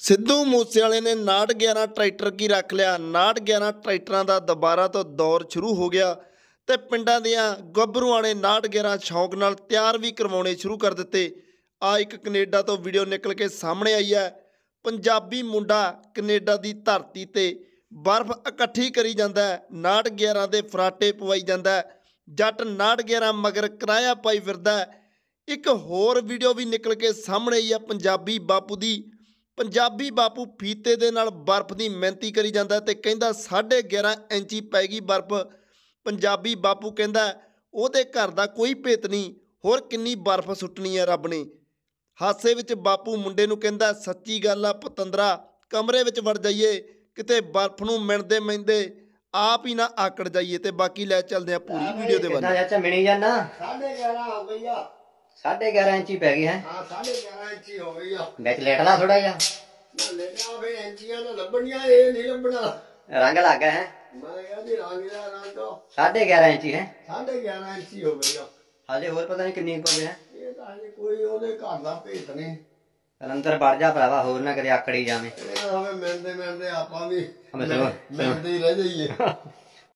ਸਿੱਧੂ ਮੂਸੇਵਾਲੇ ਨੇ 6911 ਟਰੈਕਟਰ ਕੀ ਰੱਖ ਲਿਆ। 6911 ਟਰੈਕਟਰਾਂ ਦਾ ਦੁਬਾਰਾ ਤੋਂ ਦੌਰ ਸ਼ੁਰੂ ਹੋ ਗਿਆ ਤੇ ਪਿੰਡਾਂ ਦੀਆਂ ਗੱਭਰੂਆਂ ਨੇ 6911 ਸ਼ੌਂਕ ਨਾਲ ਤਿਆਰ ਵੀ ਕਰਵਾਉਣੇ ਸ਼ੁਰੂ ਕਰ ਦਿੱਤੇ। ਆ ਇੱਕ ਕੈਨੇਡਾ ਤੋਂ ਵੀਡੀਓ ਨਿਕਲ ਕੇ ਸਾਹਮਣੇ ਆਈ ਹੈ। ਪੰਜਾਬੀ ਮੁੰਡਾ ਕੈਨੇਡਾ ਦੀ ਧਰਤੀ ਤੇ ਬਰਫ਼ ਇਕੱਠੀ ਕਰੀ ਜਾਂਦਾ ਹੈ, 6911 ਦੇ ਫਰਾਟੇ ਪਵਾਈ ਜਾਂਦਾ ਹੈ। ਜੱਟ 6911 ਮਗਰ ਕਿਰਾਇਆ ਪਾਈ ਫਿਰਦਾ ਹੈ। ਇੱਕ ਹੋਰ ਵੀਡੀਓ ਵੀ ਨਿਕਲ ਕੇ ਸਾਹਮਣੇ ਆਈ ਹੈ ਪੰਜਾਬੀ ਬਾਪੂ ਦੀ। ਪੰਜਾਬੀ ਬਾਪੂ ਫੀਤੇ ਦੇ ਨਾਲ ਬਰਫ਼ ਦੀ ਮਿਹਨਤੀ ਕਰੀ ਜਾਂਦਾ ਤੇ ਕਹਿੰਦਾ 11.5 ਇੰਚੀ ਪੈ ਗਈ ਬਰਫ਼। ਪੰਜਾਬੀ ਬਾਪੂ ਕਹਿੰਦਾ ਉਹਦੇ ਘਰ ਦਾ ਕੋਈ ਭੇਤ ਨਹੀਂ, ਹੋਰ ਕਿੰਨੀ ਬਰਫ਼ ਸੁੱਟਣੀ ਹੈ ਰੱਬ ਨੇ। ਹਾਸੇ ਵਿੱਚ ਬਾਪੂ ਮੁੰਡੇ ਨੂੰ ਕਹਿੰਦਾ ਸੱਚੀ ਗੱਲ ਆ ਪਤੰਦਰਾ, ਕਮਰੇ ਵਿੱਚ ਵੜ ਜਾਈਏ ਕਿਤੇ ਬਰਫ਼ ਨੂੰ ਮਿਣਦੇ ਮਿਣਦੇ ਆਪ ਹੀ ਨਾ ਆਕੜ ਜਾਈਏ। ਤੇ ਬਾਕੀ ਲੈ ਚੱਲਦੇ ਆ ਪੂਰੀ ਵੀਡੀਓ ਦੇ ਵੱਲ। ਚਾਚਾ ਮਿਣੀ ਜਾਣਾ 11.5 ਹੋ ਗਈ ਆ। 11.5 ਇੰਚੀ ਪੈ ਗਈ ਹੈ। ਹਾਂ 11.5 ਇੰਚੀ ਹੋ ਗਈ ਆ। ਵਿੱਚ ਲੇਟਣਾ ਥੋੜਾ ਜਿਹਾ ਨਾ ਲੈਣਾ ਫੇ ਇੰਚੀਆਂ ਤਾਂ ਲੱਭਣੀਆਂ, ਇਹ ਨਹੀਂ ਲੱਭਣਾ। ਰੰਗ ਲੱਗ ਗਿਆ ਹੈ। ਮੈਂ ਕਹਿੰਦੀ ਰੰਗ ਦਾ ਰੰਗ 11.5 ਇੰਚੀ ਹੈ। 11.5 ਇੰਚੀ ਹੋ ਗਈ ਆ। ਹਜੇ ਹੋਰ ਪਤਾ ਨਹੀਂ ਕਿੰਨੀ ਪਵੇ ਹੈ। ਇਹ ਤਾਂ ਹਜੇ ਕੋਈ ਉਹਦੇ ਘਰ ਦਾ ਭੇਤ ਨਹੀਂ। ਅੰਦਰ ਵੜ ਜਾ ਭਰਾਵਾ, ਹੋਰ ਨਾ ਕਦੇ ਆਕੜੀ ਜਾਵੇਂ। ਇਹ ਤਾਂ ਹਵੇ ਮਿਲਦੇ ਮਿਲਦੇ ਆਪਾਂ ਵੀ ਮਿਲਦੇ ਹੀ ਰਹਿ ਜਾਈਏ।